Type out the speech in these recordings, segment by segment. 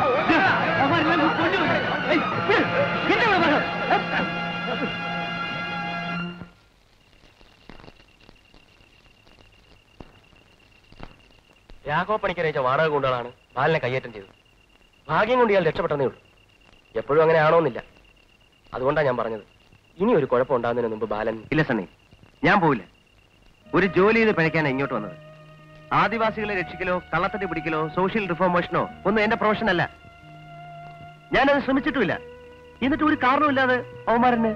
രാഘവ പണിക്കരയച്ച വാടക കൊണ്ടുകളാണ് ബാലനെ കയ്യേറ്റം ചെയ്തത്. ഭാഗ്യം കൊണ്ട് ഇയാൾ രക്ഷപ്പെട്ടതേ ഉള്ളൂ. എപ്പോഴും അങ്ങനെ ആണോന്നില്ല. അതുകൊണ്ടാണ് ഞാൻ പറഞ്ഞത്, ഇനി ഒരു കുഴപ്പം ഉണ്ടാകുന്നതിന് മുമ്പ് ബാലൻ... ഇല്ല സണ്ണി, ഞാൻ പോവില്ല. ഒരു ജോലി ചെയ്ത് പിഴയ്ക്കാനാണ് ഇങ്ങോട്ട് വന്നത്. ആദിവാസികളെ രക്ഷിക്കലോ കള്ളത്തടി പിടിക്കലോ സോഷ്യൽ റിഫോർമേഷനോ ഒന്നും എന്റെ പ്രൊഫഷൻ അല്ല. ഞാനത് ശ്രമിച്ചിട്ടുമില്ല. എന്നിട്ട് ഒരു കാരണമില്ലാതെ അവന്മാരെന്നെ...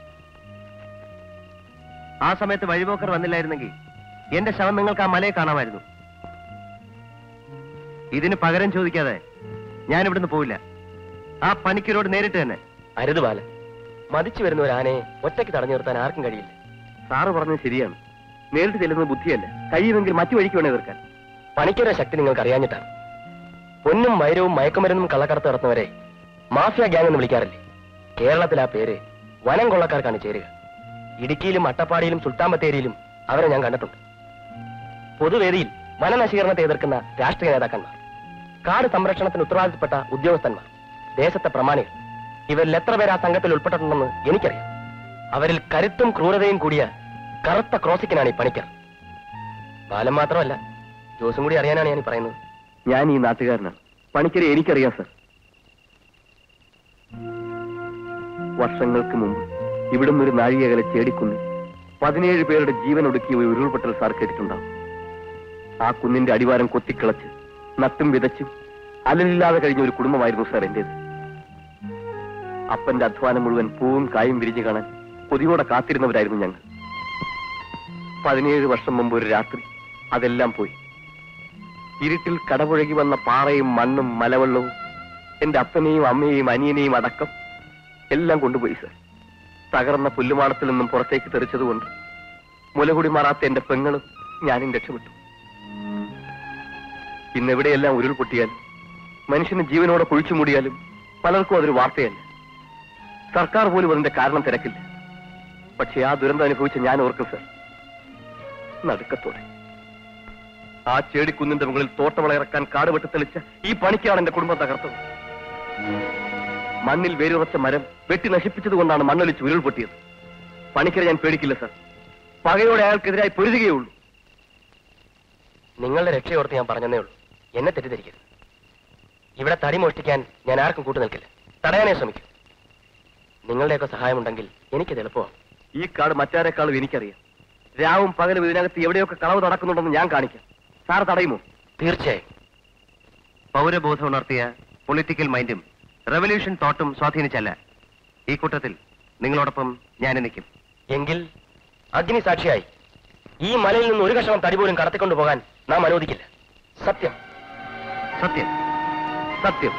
ആ സമയത്ത് വഴിപോക്കർ വന്നില്ലായിരുന്നെങ്കിൽ എന്റെ ശവം നിങ്ങൾക്ക് ആ മലയെ കാണാമായിരുന്നു. ഇതിന് പകരം ചോദിക്കാതെ ഞാൻ ഇവിടുന്ന് പോവില്ല. ആ പണിക്കരോട് നേരിട്ട് തന്നെ. അരുത് ബാലൻ, മതിച്ചു വരുന്ന ഒരു ആനയെ ഒറ്റയ്ക്ക് തടഞ്ഞു നിർത്താൻ ആർക്കും കഴിയില്ല. സാറ് പറഞ്ഞത് ശരിയാണ്. നേരിട്ട് ചെല്ലുന്നത് ബുദ്ധിയല്ല, കഴിയുമെങ്കിൽ മറ്റു വഴിക്ക് വേണേ തീർക്കാൻ. പണിക്കരുടെ ശക്തി നിങ്ങൾക്ക് അറിയാഞ്ഞിട്ടാണ്. പൊന്നും വൈരവും മയക്കുമരുന്നും കള്ളക്കടത്ത് നടത്തുന്നവരെ മാഫിയ ഗ്യാങ് എന്ന് വിളിക്കാറില്ലേ? കേരളത്തിൽ ആ പേര് വനം കൊള്ളക്കാർക്കാണ് ചേരുക. ഇടുക്കിയിലും അട്ടപ്പാടിയിലും സുൽത്താൻ ബത്തേരിയിലും അവരെ ഞാൻ കണ്ടിട്ടുണ്ട്. പൊതുവേദിയിൽ വനനശീകരണത്തെ എതിർക്കുന്ന രാഷ്ട്രീയ നേതാക്കന്മാർ, കാട് സംരക്ഷണത്തിന് ഉത്തരവാദിത്തപ്പെട്ട ഉദ്യോഗസ്ഥന്മാർ, ദേശത്തെ പ്രമാണികൾ, ഇവരിൽ എത്ര പേർ ആ സംഘത്തിൽ ഉൾപ്പെട്ടിട്ടുണ്ടെന്ന് എനിക്കറിയാം. അവരിൽ കരുത്തും ക്രൂരതയും കൂടിയ കറുത്ത ക്രോസിക്കനാണ് ഈ പണിക്കർ. ബാലൻ മാത്രമല്ല, ജോസും കൂടി അറിയാനാണ് ഞാൻ പറയുന്നത്. ഞാൻ ഈ നാട്ടുകാരനാണ്. പണിക്കരെ എനിക്കറിയാം സർ. വർഷങ്ങൾക്ക് മുമ്പ് ഇവിടുന്ന് ഒരു നാഴികകളെ ചേടിക്കുന്നിൽ 17 പേരുടെ ജീവൻ ഒടുക്കിയ ഒരു ഉരുൾപൊട്ടൽ സാർ കേട്ടിട്ടുണ്ടാവും. ആ കുന്നിന്റെ അടിവാരം കൊത്തിക്കിളച്ച് നട്ടും വിതച്ചും അലലില്ലാതെ കഴിഞ്ഞ ഒരു കുടുംബമായിരുന്നു സാർ എന്റേത്. അപ്പന്റെ അധ്വാനം മുഴുവൻ പൂവും കായും വിരിഞ്ഞു കാണാൻ കൊതിയോടെ കാത്തിരുന്നവരായിരുന്നു ഞങ്ങൾ. 17 വർഷം മുമ്പ് ഒരു രാത്രി അതെല്ലാം പോയി. ഇരുട്ടിൽ കടപുഴകി വന്ന പാറയും മണ്ണും മലവെള്ളവും എന്റെ അപ്പനെയും അമ്മയെയും അനിയനെയും അടക്കം എല്ലാം കൊണ്ടുപോയി സർ. തകർന്ന പുല്ലുമാടത്തിൽ നിന്നും പുറത്തേക്ക് തെറിച്ചതുകൊണ്ട് മുലകുടി മാറാത്ത എന്റെ പെങ്ങളും ഞാനും രക്ഷപ്പെട്ടു. ഇന്നെവിടെയെല്ലാം ഉരുൾപൊട്ടിയാലും മനുഷ്യന് ജീവനോടെ കുഴിച്ചു മൂടിയാലും പലർക്കും അതൊരു വാർത്തയല്ല. സർക്കാർ പോലും അതിന്റെ കാരണം തിരക്കില്ല. പക്ഷെ ആ ദുരന്തം അനുഭവിച്ച ഞാൻ ഓർക്കും സർ, നടുക്കത്തോടെ. ആ ചേടിക്കുന്നിന്റെ മുകളിൽ തോട്ടവളയിറക്കാൻ കാട് വെട്ടി തെളിച്ച ഈ പണിക്കാണ് എന്റെ കുടുംബം തകർത്തത്. മണ്ണിൽ വേരുറച്ച മരം വെട്ടി നശിപ്പിച്ചത് കൊണ്ടാണ് മണ്ണൊലിച്ച് ഉരുൾപൊട്ടിയത്. പണിക്കരെ ഞാൻ പേടിക്കില്ല സർ. പകയോടെ അയാൾക്കെതിരായി പൊരുതുകയുള്ളൂ. നിങ്ങളുടെ രക്ഷയോർത്ത് ഞാൻ പറഞ്ഞതേ ഉള്ളൂ. എന്നെ തെറ്റിദ്ധരിക്കരുത്. ഇവിടെ തടി മോഷ്ടിക്കാൻ ഞാൻ ആർക്കും കൂട്ടു നിൽക്കില്ല. തടയാനേ ശ്രമിക്കും. നിങ്ങളുടെയൊക്കെ സഹായമുണ്ടെങ്കിൽ എനിക്കത് എളുപ്പമാണ്. ഈ കാട് മറ്റാരെക്കാളും എനിക്കറിയാം. രാവും പകലും ഇതിനകത്ത് എവിടെയൊക്കെ കളവ് നടക്കുന്നുണ്ടെന്ന് ഞാൻ കാണിക്കാം. സാർ തടയുമോ? തീർച്ചയായും. പൗരബോധം ഉണർത്തിയ പൊളിറ്റിക്കൽ മൈൻഡും റെവല്യൂഷൻ തോട്ടും സ്വാധീനിച്ചല്ല ഈ കൂട്ടത്തിൽ നിങ്ങളോടൊപ്പം ഞാൻ നിൽക്കും. എങ്കിൽ അഗ്നി സാക്ഷിയായി ഈ മലയിൽ നിന്ന് ഒരു കഷണം തടി പോലും കടത്തിക്കൊണ്ടു പോകാൻ നാം അനുവദിക്കില്ല. സത്യം, സത്യം, സത്യം.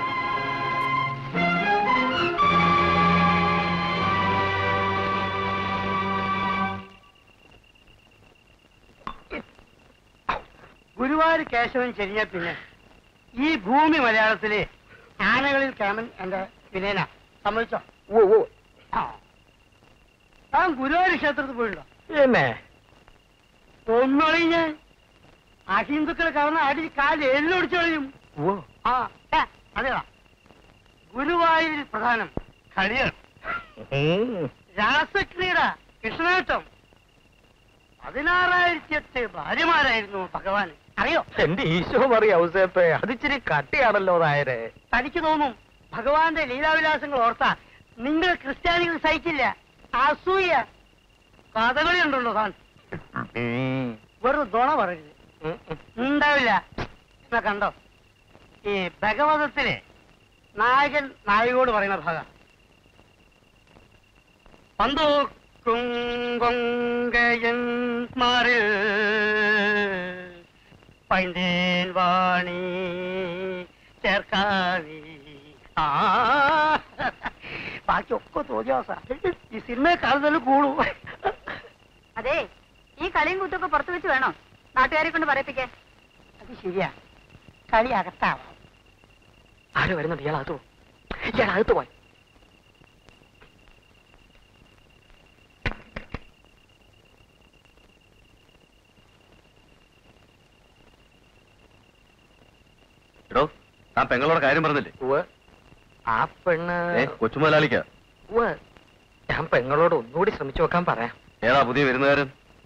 ഗുരുവായൂർ കേശവൻ ചെരിഞ്ഞ പിന്നെ ഈ ഭൂമി മലയാളത്തില് ആനകളിൽ കേമൻ എന്റെ വിനയന സമ്മതിച്ചോ? താൻ ഗുരുവായൂർ ക്ഷേത്രത്തിൽ പോയിട്ടുണ്ടോ? എന്നെ ഒന്നൊളിഞ്ഞ് അഹിന്ദുക്കളെ കവർന്ന് അടി കാല് എല്ലൊടിച്ചു കളയും. അതേടാ, ഗുരുവായൂരിൽ പ്രധാനം കളിയാണ്, രാസക്രീഡ, കൃഷ്ണാട്ടം. 16,008 ഭാര്യമാരായിരുന്നു ഭഗവാൻ. അറിയോ? എന്റെ ഈശോ മറിയ ഔസേപ്പേ, അതിച്ചിരി കട്ടിയാണല്ലോ നായരെ. തനിക്ക് തോന്നും ഭഗവാന്റെ ലീലാവിലാസങ്ങൾ ഓർത്താ നിങ്ങൾ ക്രിസ്ത്യാനികൾ സഹിക്കില്ല. അസൂയ കഥകളി ഉണ്ടല്ലോ താൻ. വെറും ദുണ പറയരുത്, ഉണ്ടാവില്ല. എന്നാ കണ്ടോ, ഈ ഭഗവതത്തില് നായകൻ നായികയോട് പറയുന്ന ഭാഗം പന്തോക്കുംകൊങ്കയന്മാരിൽ പൈന്തേൻ വാണി ചേർക്കാവി. ബാക്കിയൊക്കെ തോന്നിയാസ ഈ സിനിമയെ കാണുന്നതിൽ കൂടു. അതെ, ഈ കളിയും കൂത്തൊക്കെ പുറത്തു വെച്ച് വേണോ നാട്ടുകാരെ കൊണ്ട് പറയിപ്പിക്കാൻ? അത് ശരിയാ, കളി അകത്താവാം. ആരോ വരുന്നുണ്ട്, ഇയാളകത്തു ഇയാളകത്തു പോയി. ആ പെങ്ങളോട് കാര്യം പറഞ്ഞില്ലേ? ആ പെണ്ണ് കൊച്ചുമുതലാളിക്ക. ഞാൻ പെങ്ങളോട് ഒന്നുകൂടി ശ്രമിച്ചു നോക്കാൻ പറയാം. ഏതാ പുതിയ വരുന്നകാരൻ?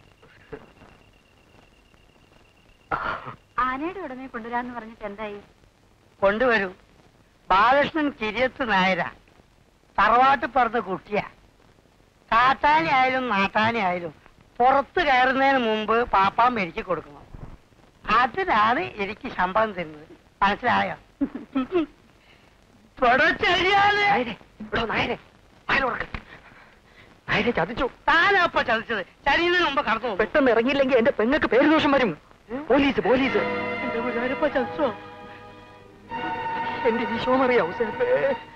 ആനയുടെ ഉടനെ കൊണ്ടുവരാന്ന് പറഞ്ഞിട്ട് എന്തായി? കൊണ്ടുവരൂ. ബാലകൃഷ്ണൻ കിരിയത്ത് നായര, തറവാട്ട് പറഞ്ഞ കുട്ടിയാ. കാട്ടാനി ആയാലും നാട്ടാനി ആയാലും പുറത്ത് കയറുന്നതിന് മുമ്പ് പാപ്പാൻ മേടിച്ച് കൊടുക്കണം. അതിനാണ് എനിക്ക് ശമ്പളം തരുന്നത്. മനസ്സിലായോ? ചതിച്ചു. താനപ്പ ചതിച്ചത്. ചരിയുന്നതിന് മുമ്പ് കടന്നു പോകും. പെട്ടെന്ന് ഇറങ്ങിയില്ലെങ്കിൽ എന്റെ പെങ്ങൾക്ക് പേര് ദോഷം വരും. Police police. എന്റെ ഗുരുവായൂരപ്പ ചതിച്ചോ? എന്റെ ഈശോമറിയാവൂ സേപ്പേ.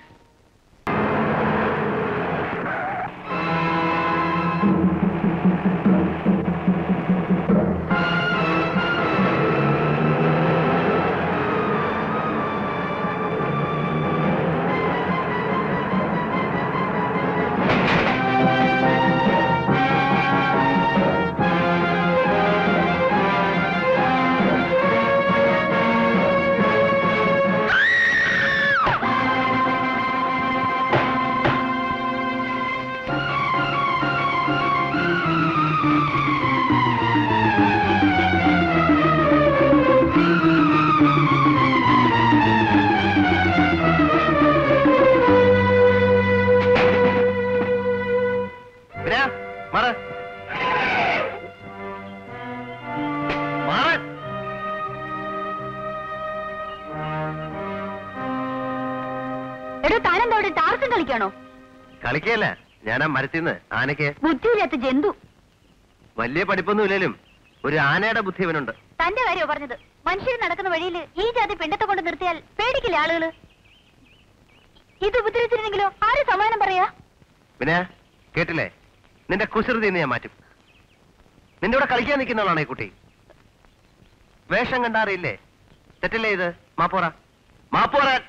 കളിക്കല്ല, ഞാൻ ആ മരത്തിന്ന് ആനയ്ക്ക് ബുദ്ധിയില്ലാത്ത ജന്തു. വലിയ പഠിപ്പൊന്നും ഇല്ലേലും ഒരു ആനയുടെ ബുദ്ധി ഇവനുണ്ട്. തന്റെ കാര്യമോ പറഞ്ഞത്? മനുഷ്യർ നടക്കുന്ന വഴിയിൽ ഈ ജാതി പിണ്ടത്തെ കൊണ്ട് നിർത്തിയാൽ പേടിക്കില്ല ആളുകള്. ഇത് ഉപദ്രവിച്ചിരുന്നെങ്കിലോ ആര് സമാനം പറയാ? പിന്നെ കേട്ടില്ലേ, നിന്റെ കുസൃതി ഞാൻ മാറ്റും. നിന്റെ കൂടെ കളിക്കാൻ നിൽക്കുന്നവളാണ് ഈ കുട്ടി. വേഷം കണ്ടാറിയില്ലേ? തെറ്റല്ലേ ഇത്? മാപ്പോറ മാപ്പോറാൻ.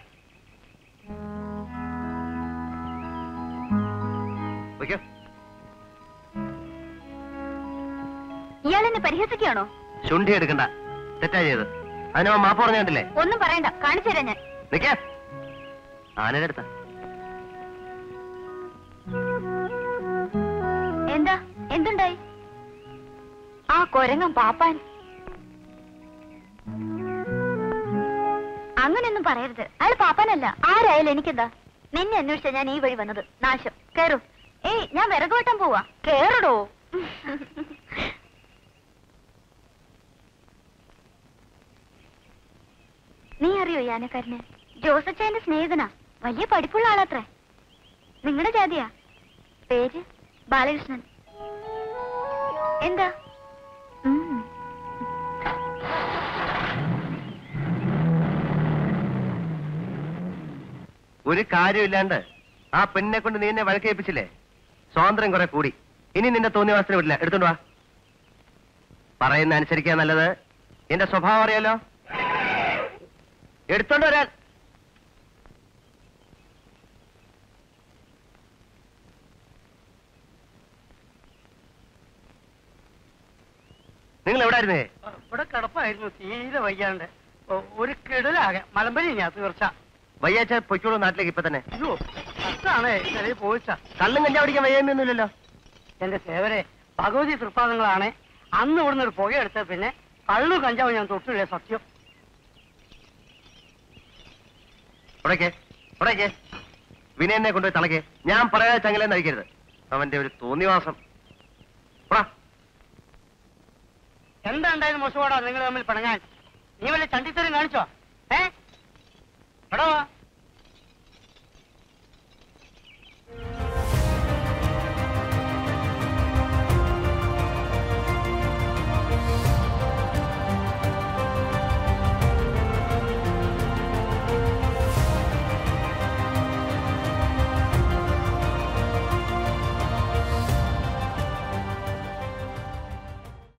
ഇയാളെന്നെ പരിഹസിക്കുകയാണോ? ചുണ്ടി എടുക്കണ്ട, തെറ്റാ ചെയ്ത്. അതിന് മാപ്പ് പറഞ്ഞ കണ്ടില്ലേ? ഒന്നും പറയണ്ട, കാണിച്ചു തരാം ഞാൻ. നിക്ക, ആനയുടെ അടുത്ത. എന്താ എന്തുണ്ടായി? ആ കൊരങ്ങൻ പാപ്പാൻ. അങ്ങനെയൊന്നും പറയരുത്. അയാൾ പാപ്പാനല്ല. ആരായാലും എനിക്കെന്താ? നിന്നെ അന്വേഷിച്ച ഞാൻ ഈ വഴി വന്നത്. നാശം. കേറൂ. ഏയ്, ഞാൻ വിറക് വെട്ടാൻ പോവാ. കേറടോ. നീ അറിയോ യാനക്കാരന്? ജോസച്ചേന്റെ സ്നേഹിതനാ. വലിയ പഠിപ്പുള്ള ആളാത്രേ. നിങ്ങളുടെ ജാതിയാ. പേര് ബാലകൃഷ്ണൻ. എന്താ? ഒരു കാര്യമില്ലാണ്ട് ആ പെണ്ണിനെ കൊണ്ട് നീ എന്നെ വഴക്കേൽപ്പിച്ചില്ലേ? സ്വാതന്ത്ര്യം കുറെ കൂടി. ഇനി നിന്റെ തോന്നിയ വിടില്ല. എടുത്തോണ്ട് വാ. പറയുന്ന അനുസരിക്കാൻ നല്ലത്. എന്റെ സ്വഭാവം അറിയാലോ. എടുത്തോണ്ട് വരാൻ. നിങ്ങൾ എവിടെ ആയിരുന്നേ? ഇവിടെ കിടപ്പായിരുന്നു. തീരെ വയ്യാണ്ട് ഒരു കിടലാകെ മലമ്പരിയാ തീർച്ച. വയ്യാച്ച പൊയ്ക്കോളൂ നാട്ടിലേക്ക് ഇപ്പൊ തന്നെ. അയ്യോ, അതാണ് ചെറിയ പോയിച്ച. കള്ളും കഞ്ചാ പിടിക്കാൻ വയ്യൊന്നുമില്ലല്ലോ. എന്റെ സേവരെ ഭഗവതി തൃപ്പാദങ്ങളാണ്. അന്ന് ഇവിടുന്ന് ഒരു പുക എടുത്ത പിന്നെ കള്ളു കഞ്ചാവ് ഞാൻ തൊട്ടില്ലേ. സത്യം. ഉടയ്ക്ക് വിനയനെ കൊണ്ടുപോയി തളയ്ക്ക്. ഞാൻ പറയാതെ ചങ്ങലെന്ന് അഴിക്കരുത്. അവന്റെ ഒരു തോന്നിവാസം. എന്താ ഉണ്ടായിരുന്നു മോശമാടാ നിങ്ങൾ തമ്മിൽ പിണങ്ങാൻ? നീ വല്ല ചണ്ടിത്തരം കാണിച്ചോ? എടോ